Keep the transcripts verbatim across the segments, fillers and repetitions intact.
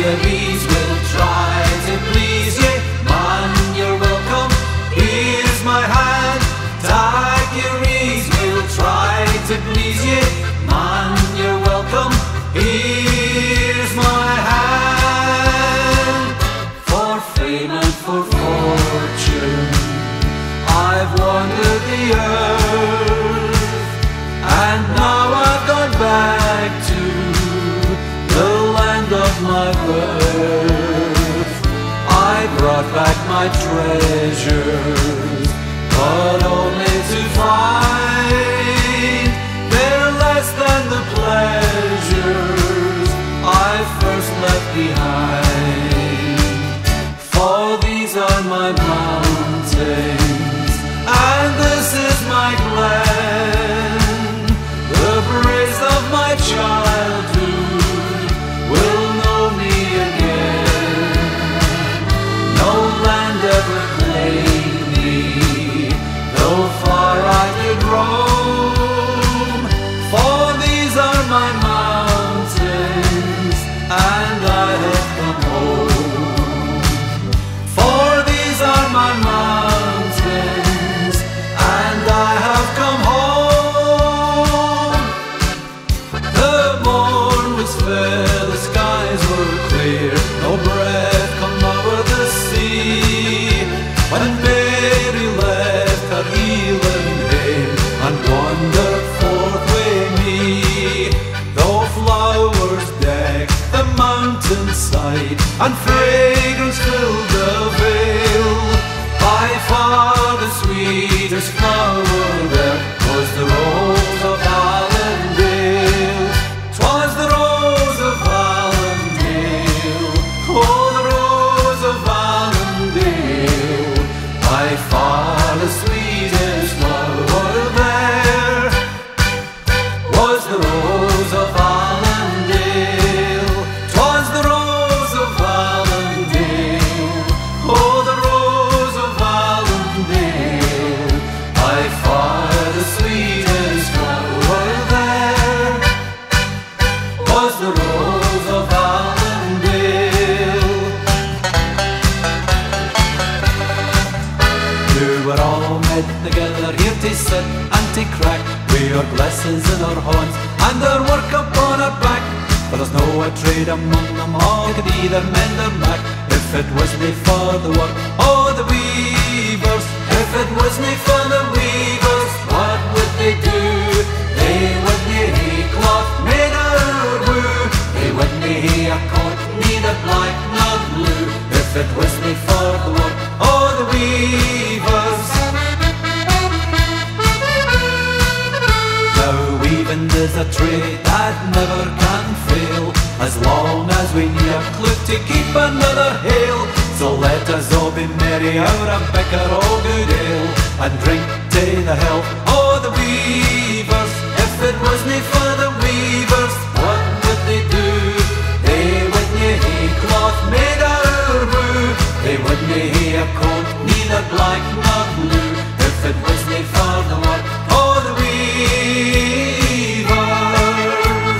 Tigheries will try to please ye. Man, you're welcome, here's my hand. Tigheries will try to please ye. Man, you're welcome, here's my hand. For fame and for fortune I've wandered the earth, and now I've gone back to the land of my birth. I brought back my treasures, but only to find they're less than the pleasures I first left behind. For these are my mountains, and this is my glen. The praise of my childhood will know me again. No land ever claimed me, though far I did roam. For these are my mountains, and I have come home. For these are my mountains, and I have come home. The morn was fair, the skies were clear, no breath come over the sea. When Mary left her healing home and wandered forth with me, though flowers decked the mountainside and fragrance filled the vale, by far the sweetest flower there was the rose of Allendale. 'Twas the rose of Allendale, oh, the rose of Allendale, by far the sweetest flower there was the rose of Allendale. 'Twas the rose of Allendale, oh, the rose of Allendale, by far the sweetest flower there was the rose of Allendale. You were all met together here to sit and to crack, with our glasses in our hands and our work upon our back. For there's no a trade among them all could either mend or mack, if it wasn't for the work of the weavers. If it wasn't for the weavers, what would they do? They wouldn't hae cloth made of wool, they wouldn't hae a coat neither black nor blue, if it wasn't for the work of the weavers. Now weaving is a trade that never can fail, as long as we need a clue to keep another hail. So let us all be merry out a bicker o' good ale, and drink to the health of the weavers. If it wasn't for the weavers, what would they do? They wouldn't hae cloth made out of wool, they wouldn't hae a coat neither black nor blue, if it wasn't for the work of the weavers.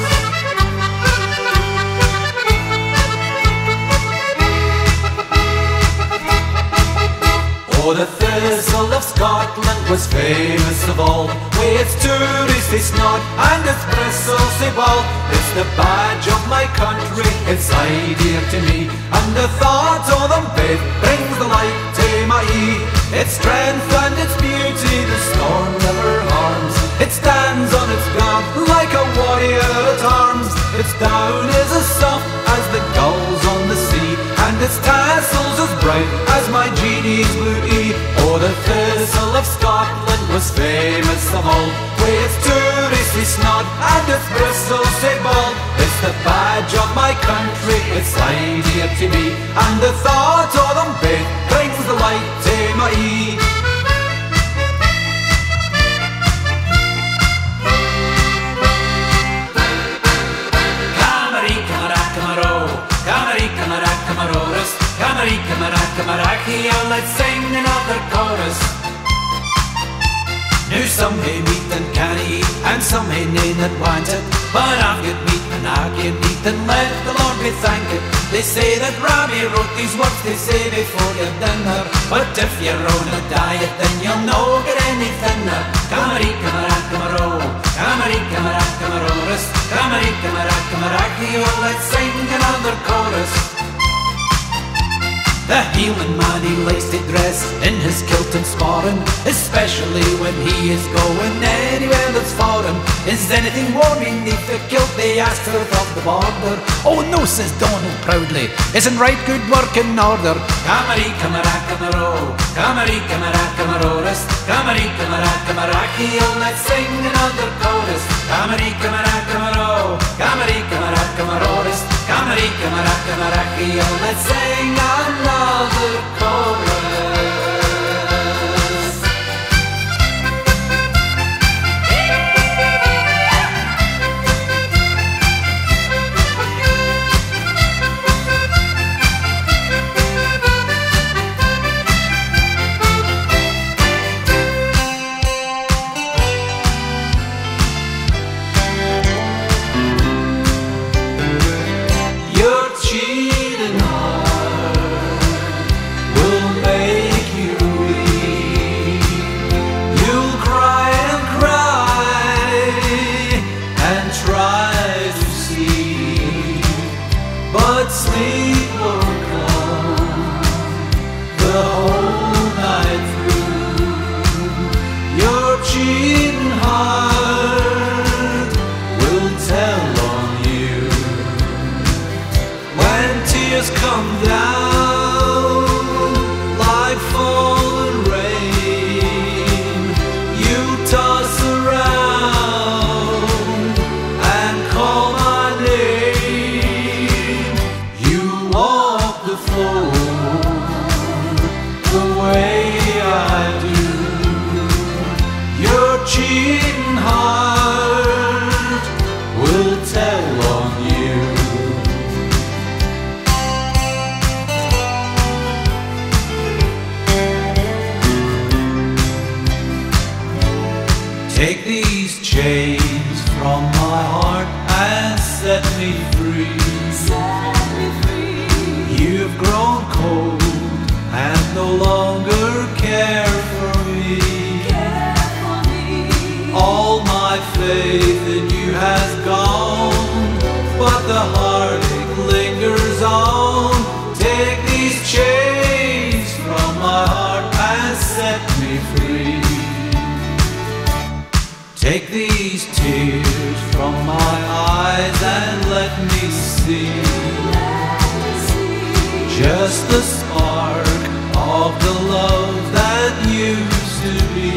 Oh, the thistle of Scotland was famous of all, with its touristy snod and its bristly ball. It's the badge of my country, it's aye dear to me, and the thought of them babe brings the light to my ee. Its strength and its beauty the storm never harms, it stands on its ground like a warrior at arms. Its down is as soft as the gulls on the sea, and its tassels as bright as my genie's blue ee. Oh, the thistle of Scotland was famous of all, with its touristy snod and its bristly ball. It's the badge of my country, it's aye dear to me, and the thought of them babe brings the light to my ee. Camaraki, let's sing another chorus. Now some hae meat and canna eat, and some hae nane that want it, but I've got meat and I can eat, and let the Lord be thanked. They say that Robbie wrote these words, they say before your dinner, but if you're on a diet then you'll no get any thinner. Camaraí, camarac, camaro, camaraí, camarac, camaroris, camaraí, camarac, camaraki, oh let's sing another chorus. The Hieland man, he likes to dress in his kilt and sporran, especially when he is going anywhere that's foreign. Is anything warm beneath the kilt, they ask her of the border. Oh no, says Donald proudly, isn't right good work in order. Camaraí, camarac, camaro, camaraí, camarac, camaroris, camaraí, camarac, camaraki, oh let's sing another chorus. Camaraí, camarac, camaro, camaraí, camarac, camaroris, camaraí, camarac, camaraki, oh let's sing another chorus. But sleep won't come the whole night through. Your cheating heart will tell on you. When tears come down like falling rain, you toss around and call my name. Walk the floor the way I do. Your cheating heart will tell on you. Take these chains from my heart and set me free. You've grown cold and no longer care for me. Care for me. All my faith in you has gone, but the heartache lingers on. Take these chains from my heart and set me free. Take these tears from my eyes and let me see just the spark of the love that used to be.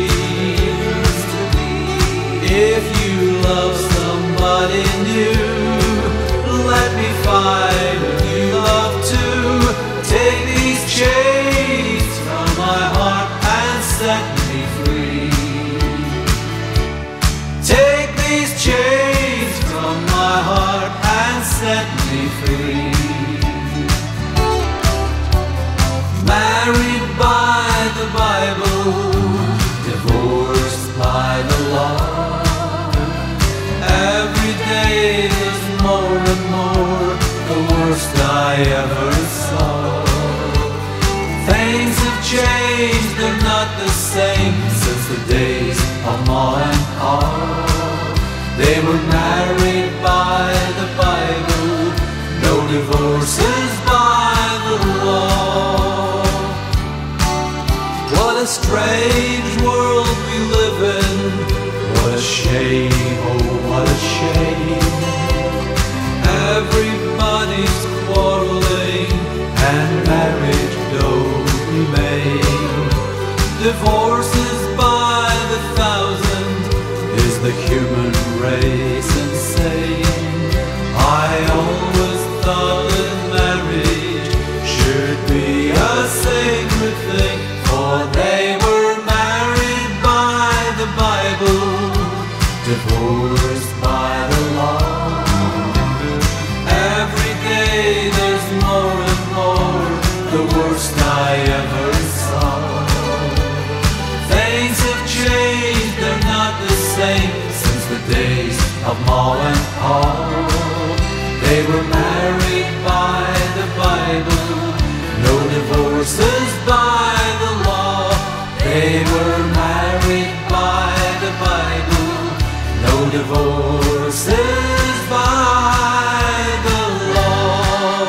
If you love somebody new, let me find a new love too. Take these chains from my heart and set me free. Take these chains from my heart and set me free. Married by the Bible, divorced by the law. Every day there's more and more, the worst I ever saw. Things have changed, they're not the same since the days of Ma and Pa. They were married by the Bible, no divorces by the law. What a strange world we live in. What a shame, oh what a shame. Everybody's quarreling and marriage don't remain. Divorces by the thousand, is the human race insane? I always thought that marriage should be a sacred thing, for they were married by the Bible, divorced Ma and Pa. They were married by the Bible, no divorces by the law. They were married by the Bible, no divorces by the law.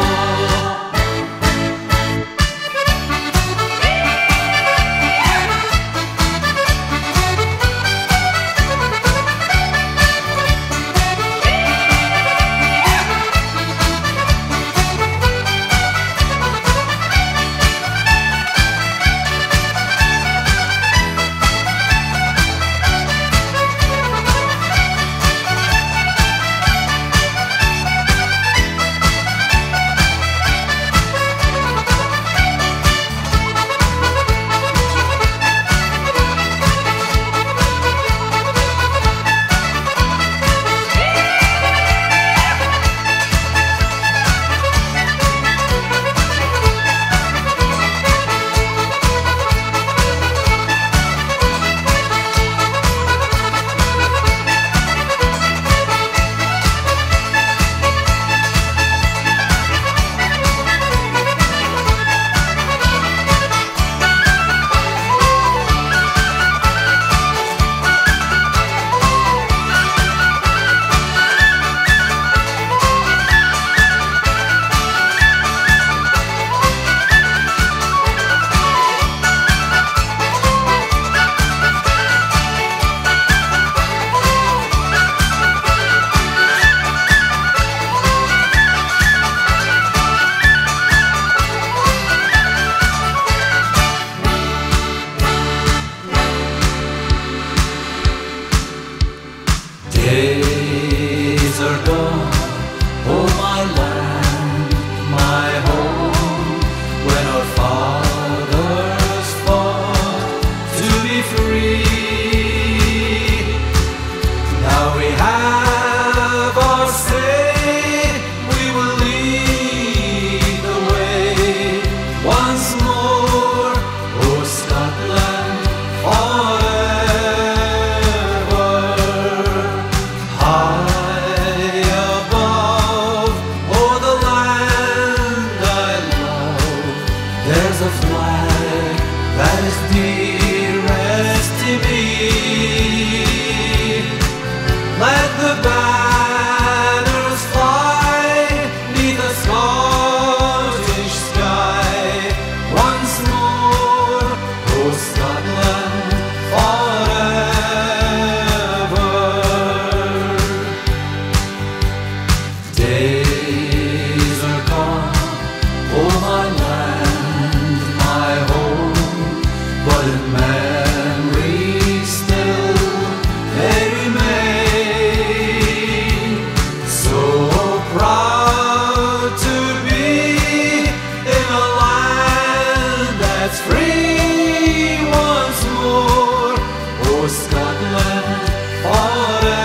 Days are gone, oh my land, my home, when our fathers fought to be free. Now we have our say, we will lead the way once more, oh Scotland, forever. There's a flag that is dearest to me. Let the banners fly 'neath a Scottish sky once more, oh Scotland, forever. Days are gone, oh my land, but in memory still they remain. So proud to be in a land that's free once more, oh Scotland, forever.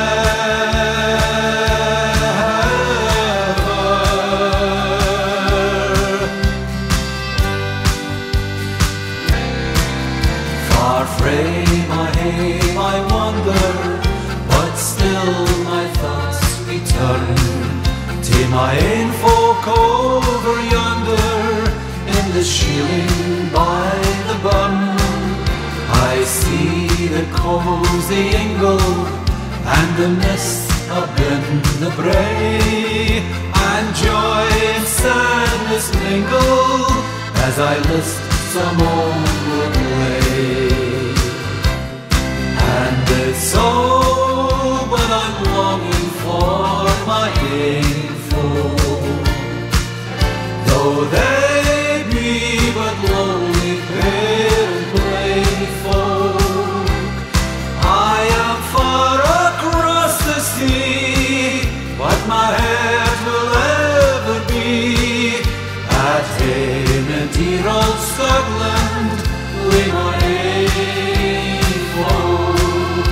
Far frame I aim, I wander, but still my thoughts return to my ain folk over yonder in the shieling by the burn. I see the cozy ingle and the mist up in the brae, and joy and sadness mingle as I list some old lay. And it's so, but I'm longing for my ain folk, though they be but lonely, pale and brave folk. I am far across the sea, but my heart will ever be at home in dear old Scotland, with my ain folk.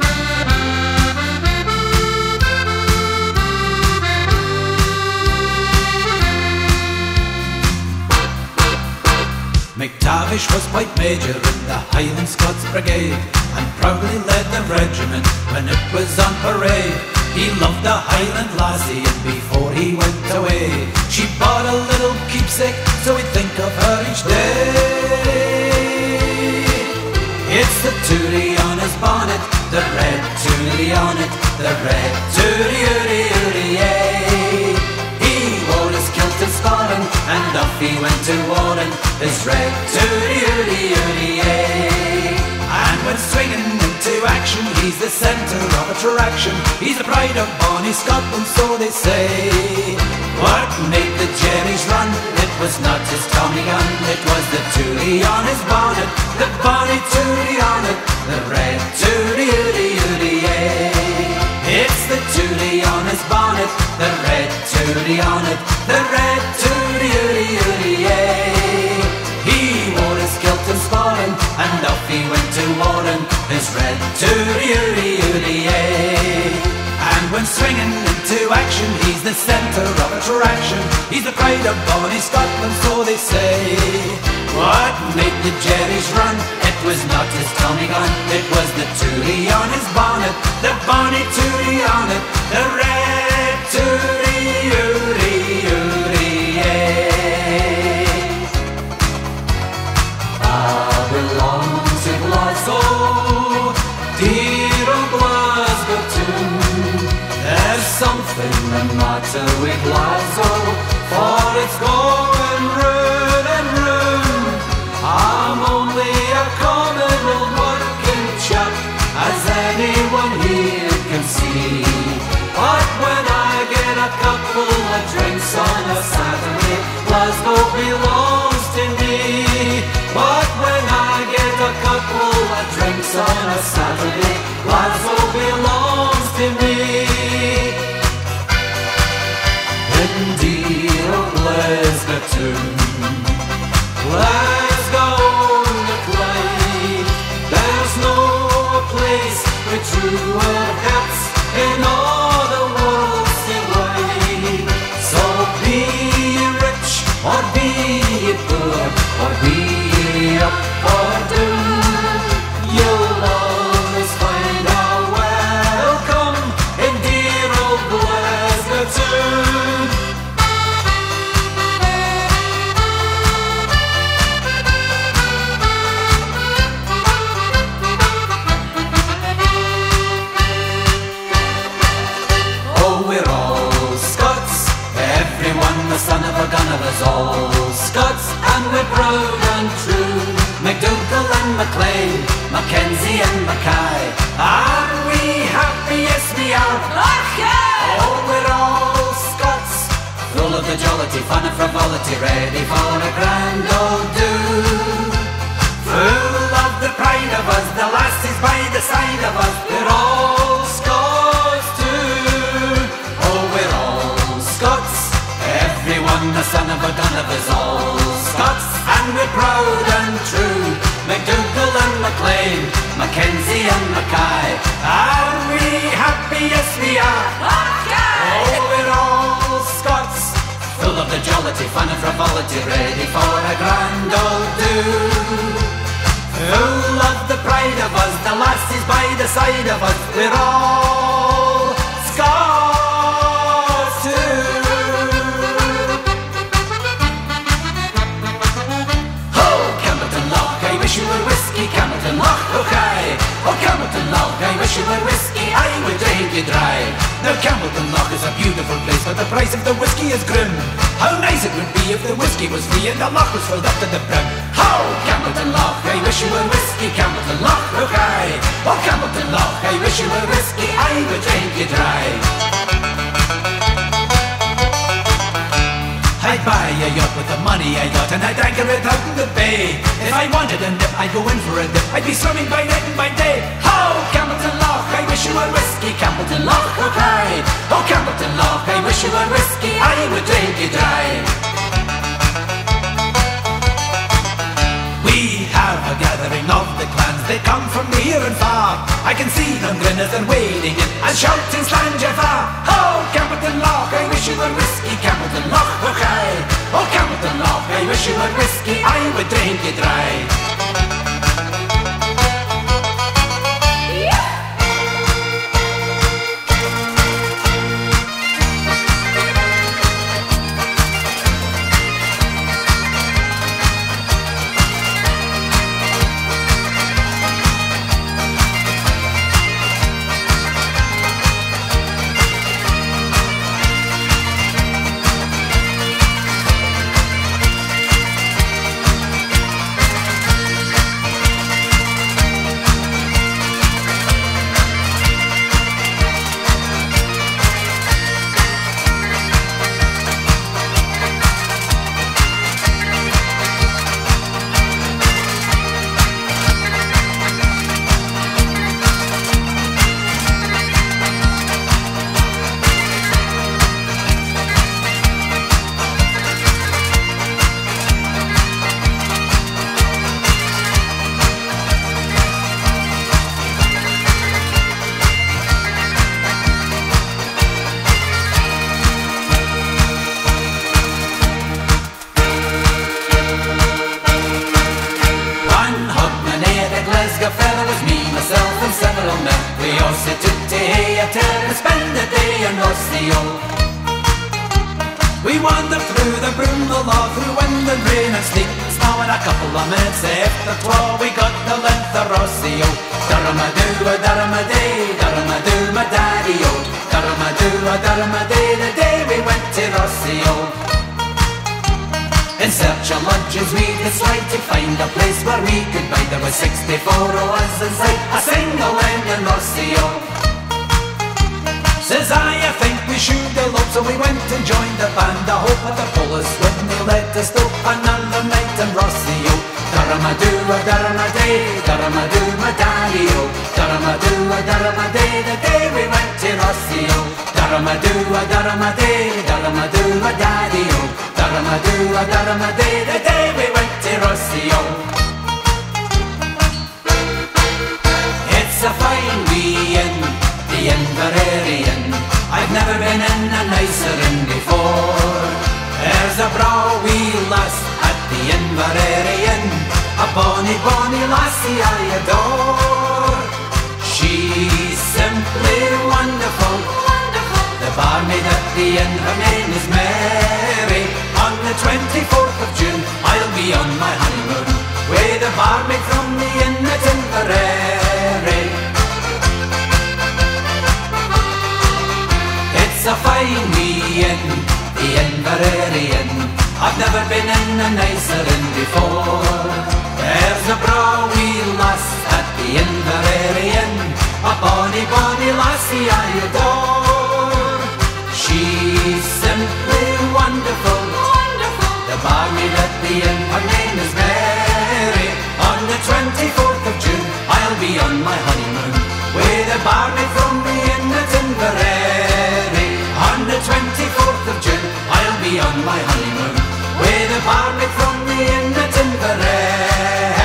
McTavish was White Major in the Highland Scots Brigade, and proudly led the regiment when it was on parade. He loved the Highland lassie, and before he went away, she bought a little keepsake, so he'd think of her each day. It's the tootie on his bonnet, the red tootie on it, the red tootie ootie ootie yay. He wore his kilt and sporran, and off he went to warren, his red tootie ootie ootie yay. And when swinging into action, he's the centre of attraction. He's the pride of bonny Scotland, so they say. What made the Jerry's run? It was not his Tommy gun, it was the tootie on his bonnet, the bonny tootie on it, the red tootie ootie ootie yay. It's the tootie on his bonnet, the red tootie on it, the red tootie ootie ootie yay. He wore his kilt and sporran, and off he went to warren, his red tootie ootie ootie yay. And when swinging into action, he's the centre of attraction. He's the pride of bonny Scotland, so they say. What made the Jerry's run? It was not his Tommy gun, it was the tootie on his bonnet, the bonny tootie on it, the red tootie ootie ootie yay. I belong to Glasgow, dear old Glasgow too. There's something the matter with Glasgow, for it's going round and round. I'm only a common old working chap, as anyone here can see. But when I get a couple of drinks on a Saturday, Glasgow belongs to me. But when I get a couple of drinks on a Saturday, Glasgow belongs to me. Dear old Glasgow too, Glasgow the Clyde, there's no place with truer hats in all the world still wide. So be ye rich or be ye poor, or be ye up or down, you'll always find a welcome in dear old Glasgow too. The son of a gun of us all Scots, and we're proud and true. MacDougall and Maclean, Mackenzie and Mackay. Are we happy? Yes we are. Okay. Oh, we're all Scots, full of the jollity, fun and frivolity, ready for a grand old do. Full of the pride of us, the lassies by the side of us. We're all Scots too. Oh, we're all Scots, everyone the son of a gun of us all Scots, and we're proud and true. MacDougall and Maclean, Mackenzie and Mackay. Are we happy? Yes we are. Okay. Oh, we're all Scots, full of the jollity, fun and frivolity, ready for a grand old do. Full of the pride of us, the lassies by the side of us. We're all Scots too. You were whiskey, Campbellton Loch, okay. Oh, Campbellton Loch, I wish you were whiskey, I would drink you dry. Now, Campbellton Loch is a beautiful place, but the price of the whiskey is grim. How nice it would be if the whiskey was free and the loch was filled up to the brim. How, Campbellton Loch, I wish you were whiskey, Campbellton Loch, okay. Oh, Campbellton Loch, I wish you were whiskey, I would drink you dry. I'd buy a yacht with the money I got, and I'd anchor it out in the bay. If I wanted a nip, I'd go in for a dip. I'd be swimming by night and by day. Oh, Campbellton Loch, I wish you were whiskey, Campbellton Loch, okay. Oh, Campbellton Loch, I wish you were whiskey, I would drink you dry. We have a gathering of the clans, they come from near and far. I can see them grin as they're wading in and shouting Slanjafar. Oh, Campbellton Loch, I wish you were whiskey, Campbellton Loch, okay. Oh, Campbellton Loch, I wish you were whiskey, I would drink you dry. later to spend the day in Rossio. We wandered through the Broomlow, through wind and rain and sleet and snow, and a couple of minutes after twelve we got the length of Rossio. Durham-a-doo, a Durham-a-day, Durham-a-doo, my daddy-o. Durham-a-doo, a Durham-a-day, the day we went to Rossio. In search of lodgings we did slide to find a place where we could bide. There was sixty-four of us inside a single end in Rossio. Says I, I think we should have loved, so we went and joined the band. I hope that the police wouldn't let us stop another night in Rossio. Durham-a-doo, a Durham-a-day, Durham-a-doo, my daddy-o. Durham-a-doo, a Durham-a-day, the day we went to Rossio. Durham-a-doo, a Durham-a-day, Durham-a-doo, my daddy-o. Durham-a-doo, a Durham-a-day, the day we went to Rossio. It's a fine wee inn, the Inverary Inn. I've never been in a nicer inn before. There's a braw wee lass at the Inverary Inn, a bonny, bonny lassie I adore. She's simply wonderful, wonderful. The barmaid at the inn, her name is Mary. On the twenty-fourth of June I'll be on my honeymoon with a barmaid from the inn at Inverary. It's a fine wee inn, the Inverary Inn. I've never been in a nicer inn before. There's a braw wee lass at the Inverary Inn, a bonny, bonny lassie I adore. She's simply wonderful, wonderful. The barmaid at the inn, her name is Mary. On the twenty-fourth of June I'll be on my honeymoon with a barmaid from the inn at Inverary. On the twenty-fourth of June I'll be on my honeymoon with a barmaid from the inn at Inverary.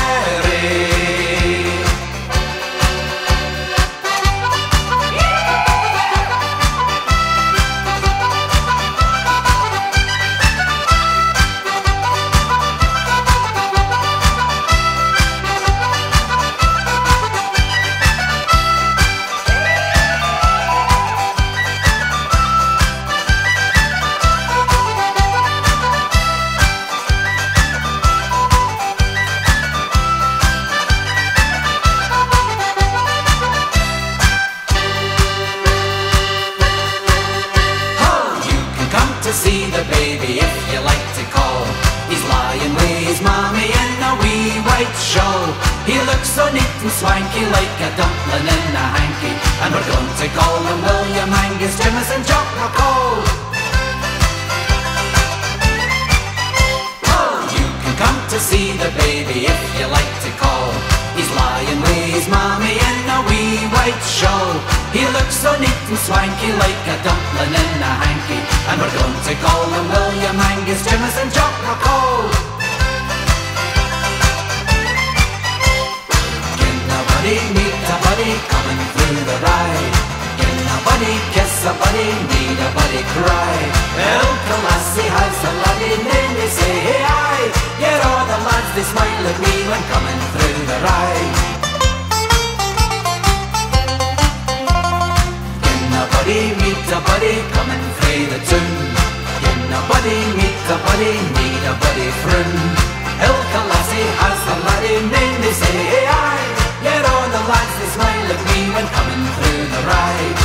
See the baby if you like to call. He's lying with his mommy in a wee white shawl. He looks so neat and swanky like a dumpling in a hanky, and we're going to call him William Angus, Jameson, Jock McCall. Oh, you can come to see the baby if you like to call. He's lying with his mommy in a wee white shawl. He looks so neat and swanky like a dumpling in a hanky, and we're going to call him William Angus, Jameson, Jock McCall. Can a buddy meet a buddy coming through the ride? Can a buddy kiss a buddy, need a buddy cry? Ilka lassie has a laddie name, they say hey aye. Yet all the lads they smile at me when coming through the ride. Can a buddy meet a buddy coming through the tune? Can a buddy meet a buddy, need a buddy friend? Ilka lassie has a laddie name, they say hey aye. Yet all the lads they smile at me when coming through the ride.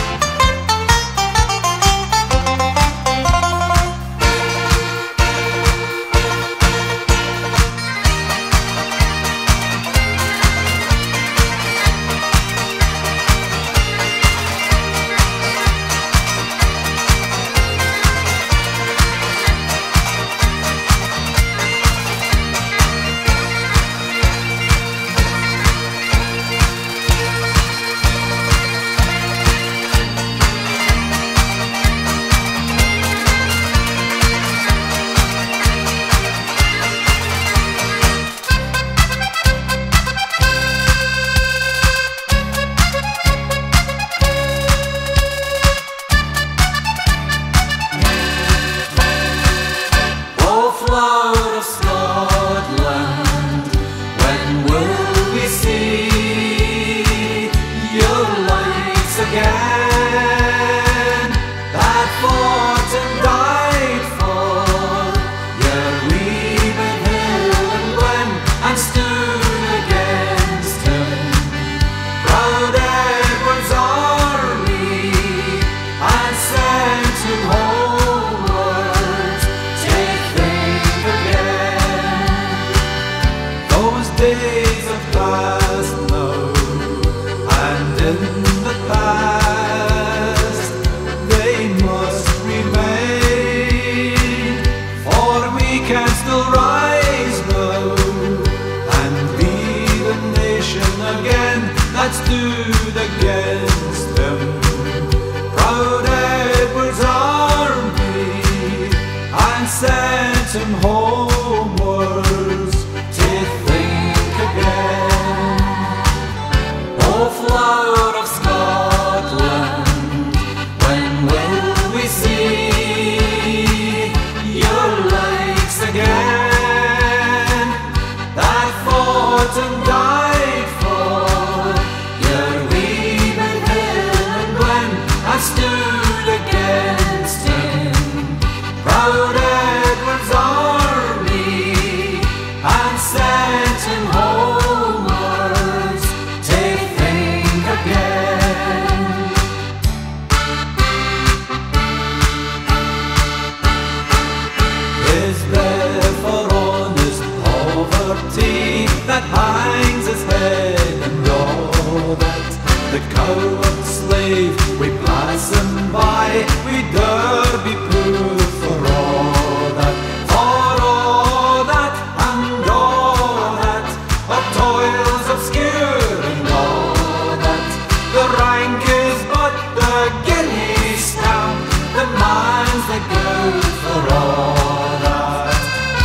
royalty that hangs his head, and all that the coward slave we pass him by, we dare be proof for all that, for all that, and all that, of toils obscure, and all that, the rank is but the guinea stamp, the man's the good for all that.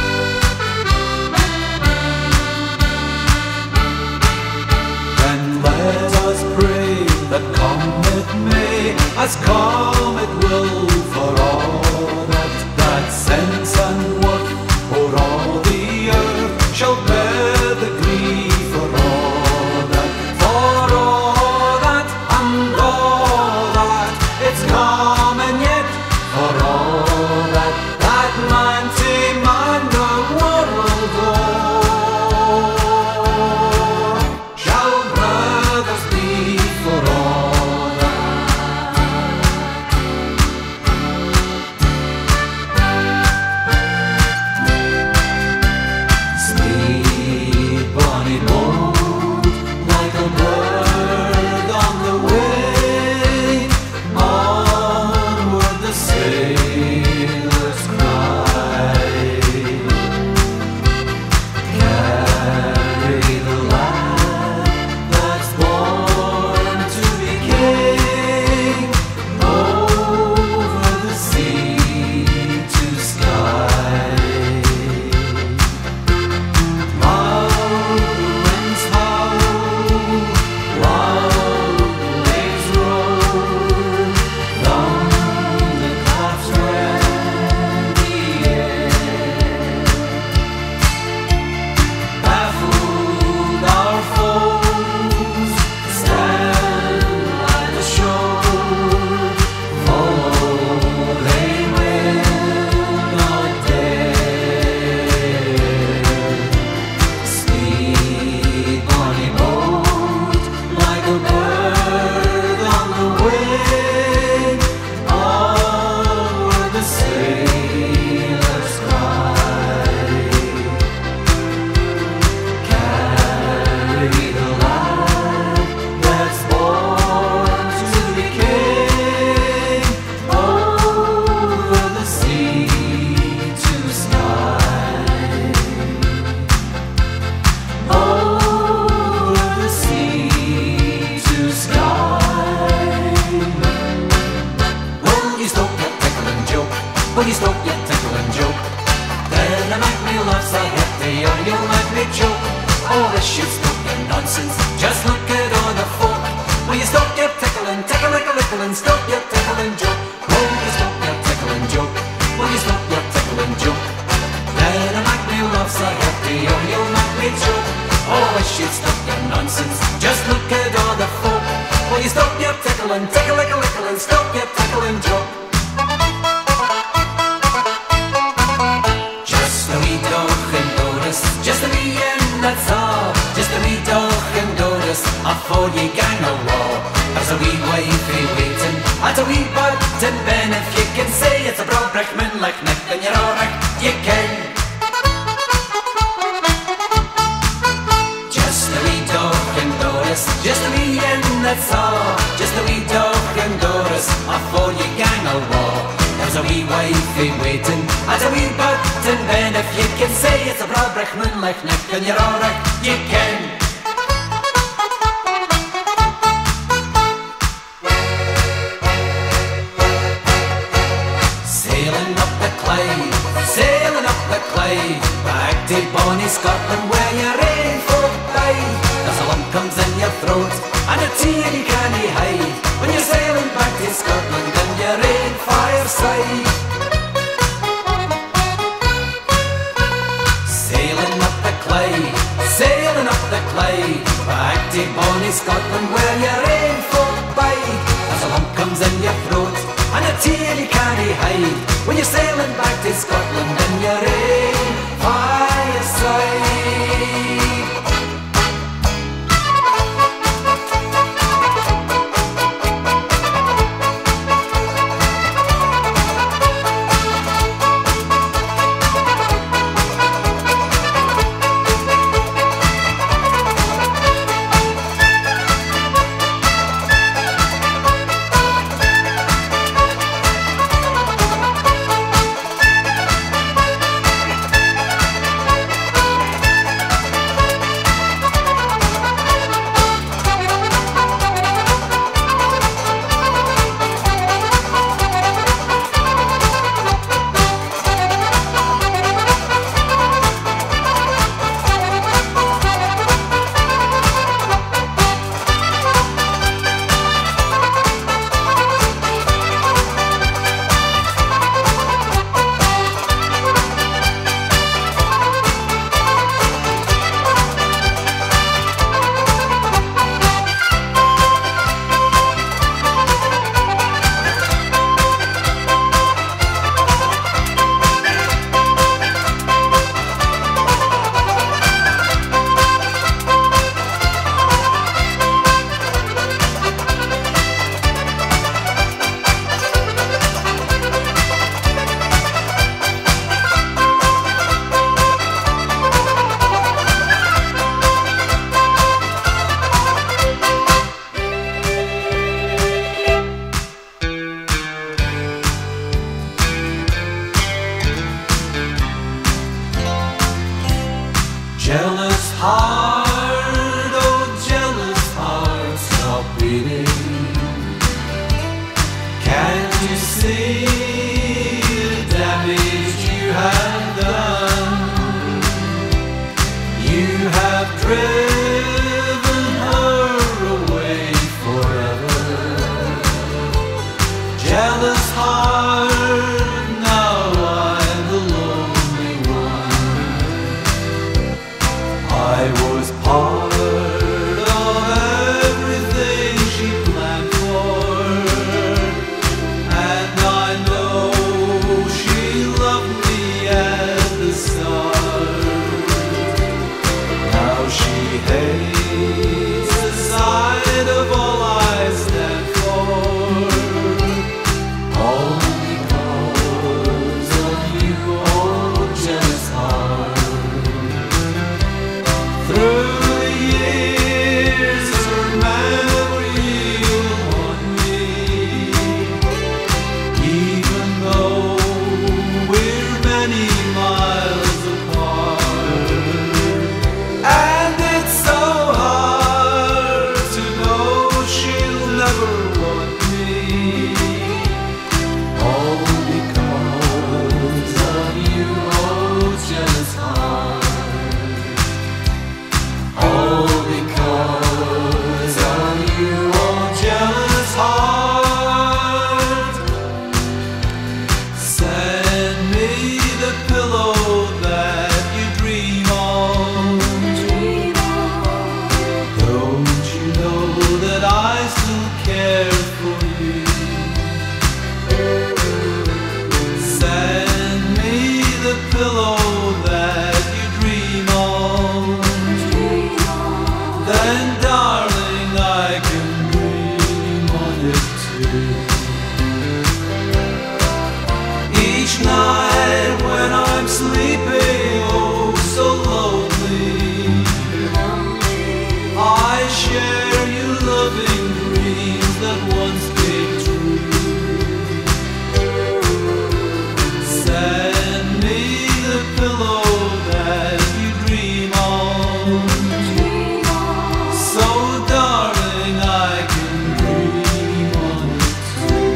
Then let us pray that come it may, as come it will, for all that, that sense and worth o'er all the earth shall bear the grief for all that, for all that, and all that, it's coming yet, for all that, that mighty man the world o'er, shall brothers be for all that. Sleep, bonny boat, like a bird on the wing, onward the sailors cry. Carry the lad that's born to be king, over the sea to sky. Loud winds howl, loud waves roar, thunderclaps rend the air. Baffled our foes stand by the shore, for they will not dare. Sleep, bonny boat, like a bird on the wing, onward the sailors cry. Carry the lad that's born to be king, over the sea to sky, over the sea to sky. Will you stop your tickle and joke? Will you stop your tickle and joke? Then I make me laugh so hefty, or you'll make me choke. Oh, this should stop your nonsense, just look at all the folk. Will you stop your tickle and tickle, lickle, lickle, and stop your tickle and joke? Will you stop your tickle and joke? Will you stop your tickle and joke? Then I make me laugh so hefty, or you'll make me choke. Oh, this should stop your nonsense, just look at all the folk. Will you stop your tickle and tickle, lickle, lickle, and stop your tickle and joke? Just a wee doch and Doris, just a wee end, that's all. Just a wee doch and Doris, afore ye gang a war. There's a wee wifey waiting at a wee button ben. If you can say it's a broad brickman like Nick, then you're alright, you can. Just a wee doch and Doris, just a wee end, that's all. Just a wee doch and Doris, afore ye gang a war. There's a wee wifey waiting at a wee button ben. If you can say it's a broad brickman like Nick, then you're alright, you can. Sailing up the Clyde, sailing up the Clyde, back to bonny Scotland where your rain folk died. There's a lump comes in your throat and a tear you can't hide when you're sailing back to Scotland in your rain fireside. Sailing up the Clyde, sailing up the Clyde, back to bonny Scotland where your rain folk bide. There's a lump comes in your throat and a tear you can't hide when you're sailing back to Scotland in your rain fireside. Jealous heart, oh jealous heart, stop beating. Can't you see the damage you have done? You have driven her away forever. Jealous heart, now I'm the lonely one. I was part of everything she planned for, and I know she loved me at the start. Now she hates the sight of all I stand for, all because of you, oh jealous heart. Through the years her memory will haunt me, even though we're many miles apart. And it's so hard to know she'll never want me, all because of you, oh jealous heart. All because of you, oh jealous heart. Send me the pillow that you dream of. Don't you know that I still care for you? Send me the pillow that you dream of. Then darling, I can dream on it too. Each night when I'm sleeping, oh so lonely, I share your loving dreams that once came true. Send me the pillow that you dream of. So darling, I can dream on it too.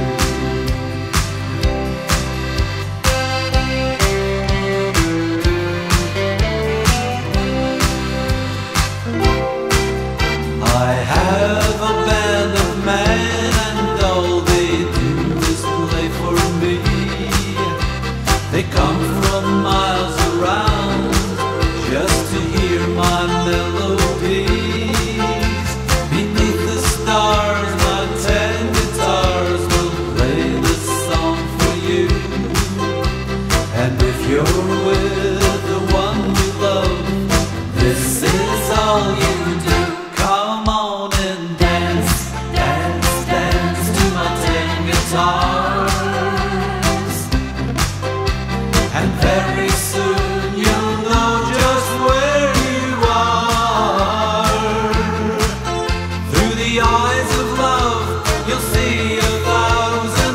I have a band of men, and all they do is play for me. They come from miles around just to hear my melodies. Beneath the stars, my ten guitars will play this song for you. And if you're with the one you love, this is all you do. Come on and dance, dance, dance to my ten guitars. And very soon you'll know just where you are. Through the eyes of love, you'll see a thousand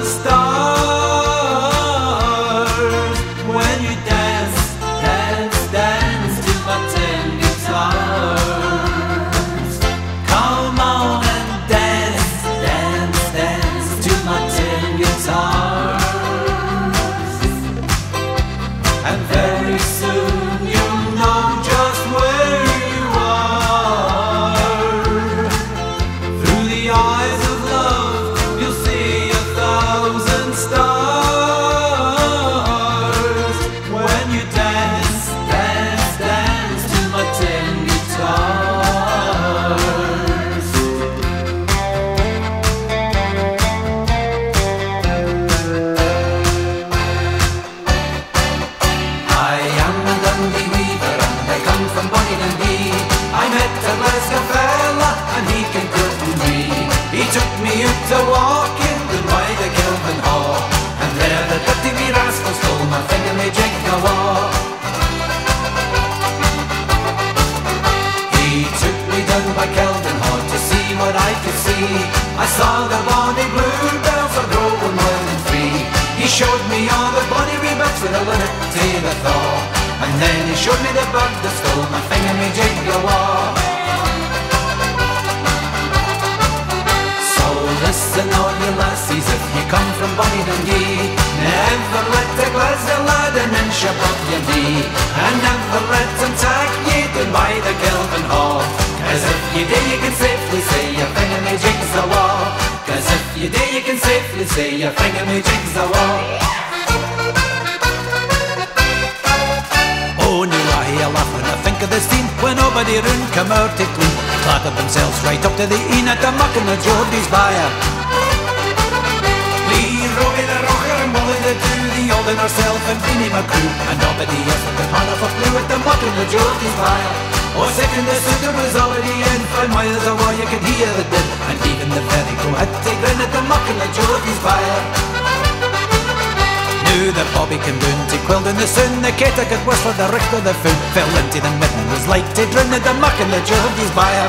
stars. When you dance, dance, dance to my ten guitars. Come on and dance, dance, dance to my ten guitars. And very soon you'll know just where you are. Through the eyes of love, you'll see a thousand stars. When you dance, dance, dance to my ten guitars. I am a Dundee weaver and I come from Bonnie Dundee. I met a Glasgow fella and he came courting me. He took me out to walking down by the Kelvin Hall, and there the dirty wee rascal stole my finger me jig a walk. He took me down by Kelvin Hall to see what I could see. I saw the bonny bluebells are growing wild and free. He showed me all the bonny wee buds with a linnet tail a thaw, and then he showed me the bird that stole my finger me, and never let them tag ye down by the Kelvin Hall. Cause if you do you can safely say your thingamajig's a wall. Cause if you do you can safely say your thingamajig's a wall. Oh, now I hear laugh when I think of the scene when nobody round come out to clean, clattered themselves right up to the inn at the muck and the Geordie's byre. Lee, Robbie the rocker and Molly the two, the old and herself and Beanie McCrew, and nobody else that could hand off a clue at the muck and the Geordie's byre. Oh, second the suitor was already in, five miles away you could hear the din, and even the ferry crew had to grin at the muck and the Geordie's byre. Now the Bobby came down to Quilden the Soon, the cater got worse for the richt of the food, fell into the midden, was like to drown at the muck and the Geordie's byre.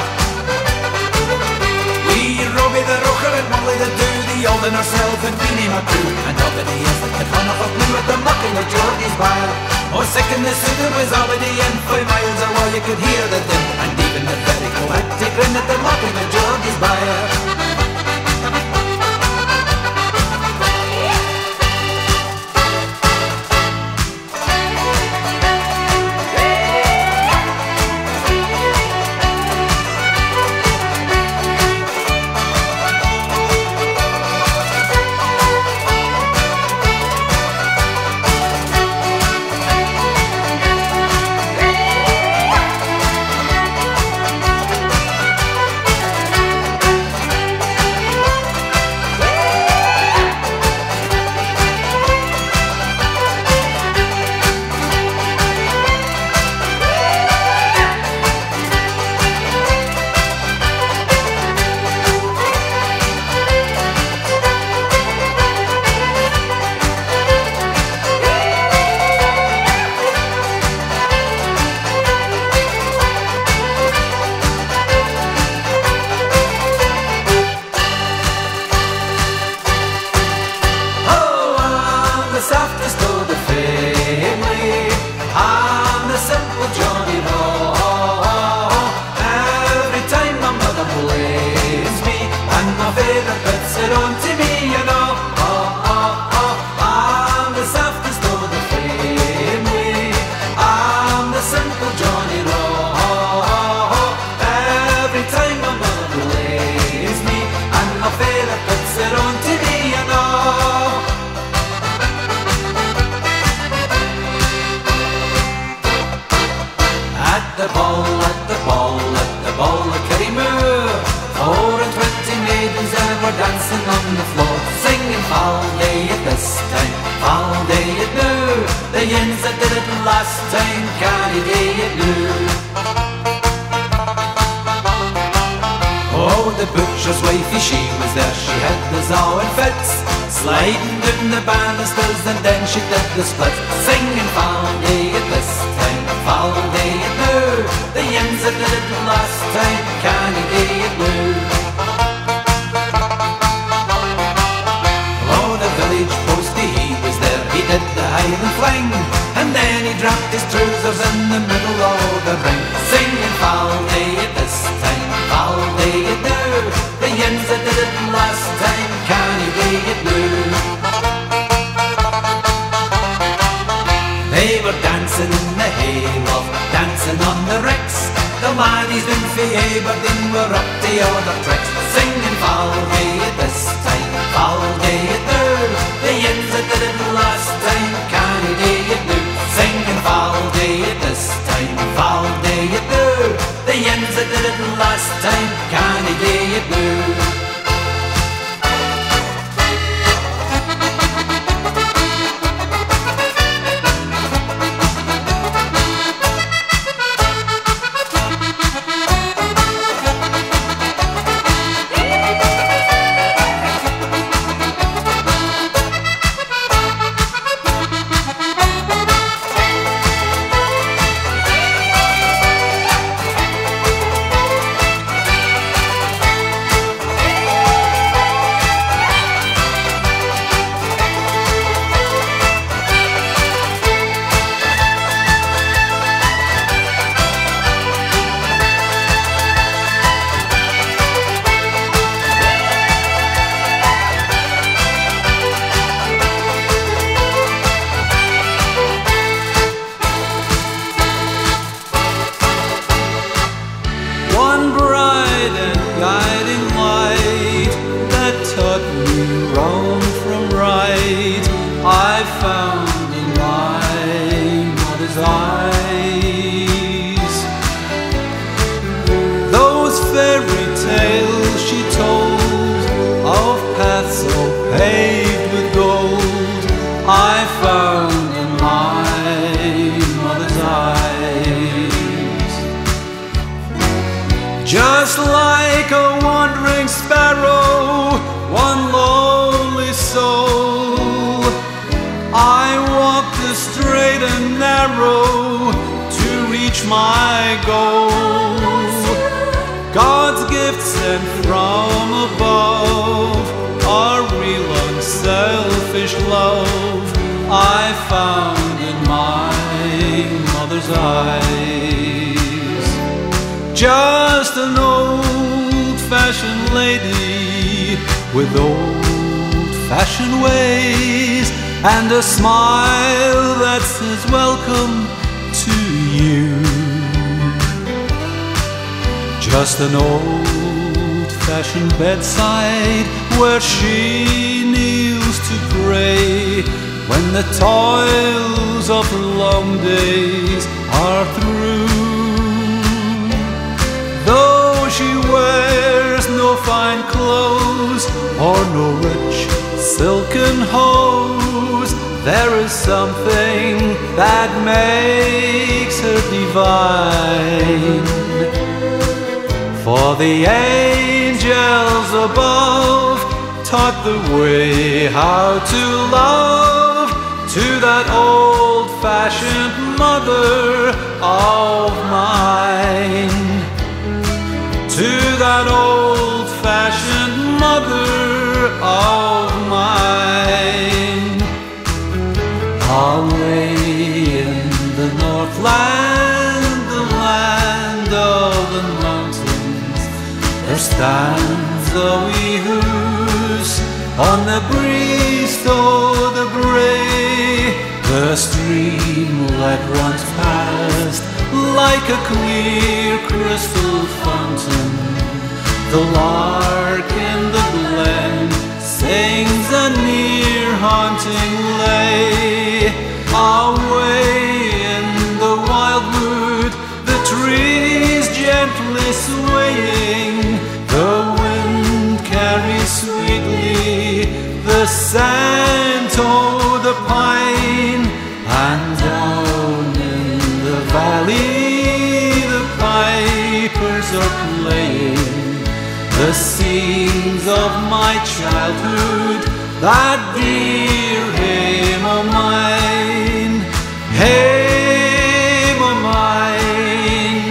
Wee Robbie the rocker and Molly the two, the old and herself and Beanie McCrew, and nobody else that could run off a blue at the muck and the Geordie's byre. Oh, second the suitor was already in, five miles away you could hear the din, and even the ferry crew had to grin at the muck and the Geordie's byre. Just like a wandering sparrow, one lonely soul, I walk the straight and narrow to reach my goal. God's gifts sent from above are real unselfish love I found in my mother's eyes. Just an old-fashioned lady with old-fashioned ways and a smile that says welcome to you. Just an old-fashioned bedside where she kneels to pray when the toils of her long days are through. Though she wears no fine clothes or no rich silken hose, there is something that makes her divine. For the angels above taught the way how to love to that old-fashioned mother of mine. To that old-fashioned mother of mine. Away in the Northland, the land of the mountains, there stands a wee hoose on the breeze o'er the brae. The streamlet runs past like a clear crystal fountain. The lark in the glen sings a near haunting lay. Away in the wildwood, the trees gently swaying, the wind carries sweetly the scent of the pine. And down in the valley the pipers are playing the scenes of my childhood, that dear hymn of mine. Hymn of mine,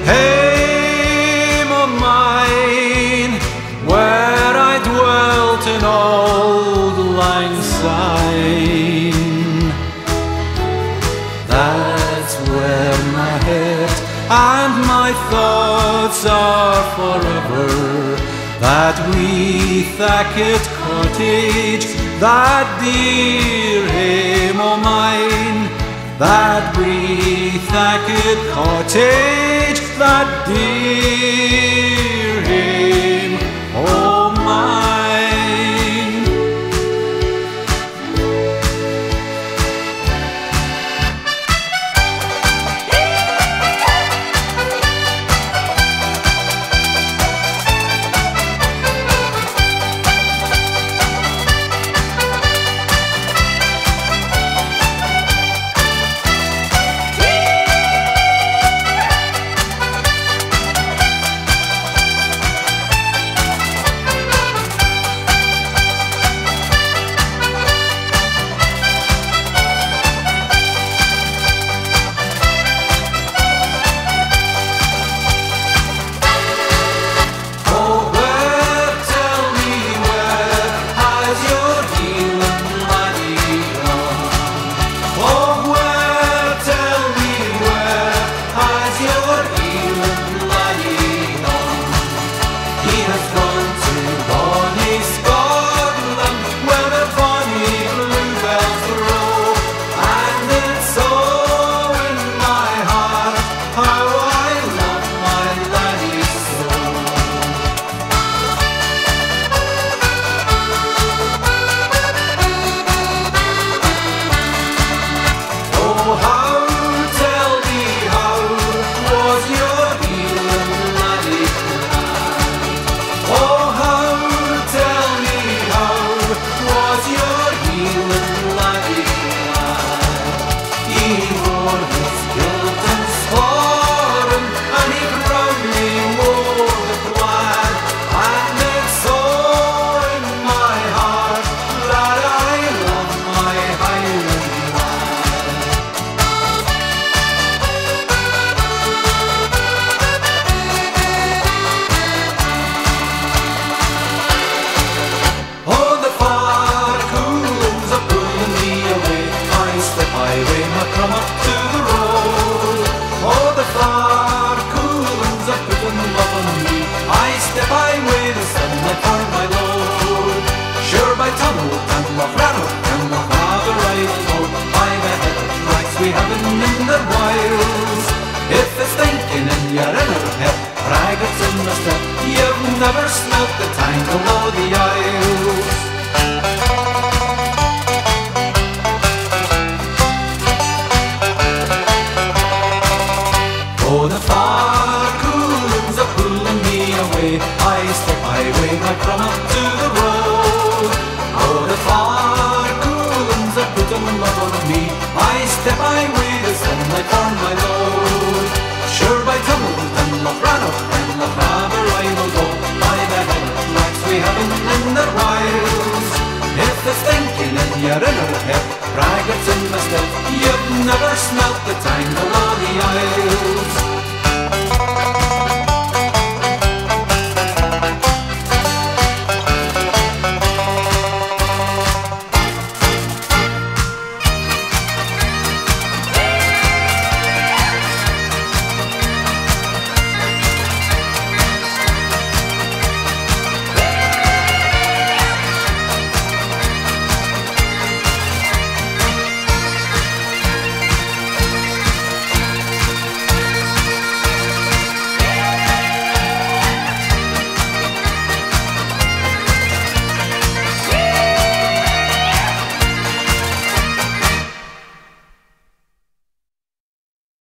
hymn of mine, where I dwelt in old Lang Syne. That's where my head and my thoughts are forever. That wee thatched cottage, that dear hymn of mine. That wee thatched cottage, that dear hymn of mine. Was you're in her head, braggarts in the step. You've never smelt the tangle of the Isles. Oh, the far cool winds are pulling me away. I step my way, my crumb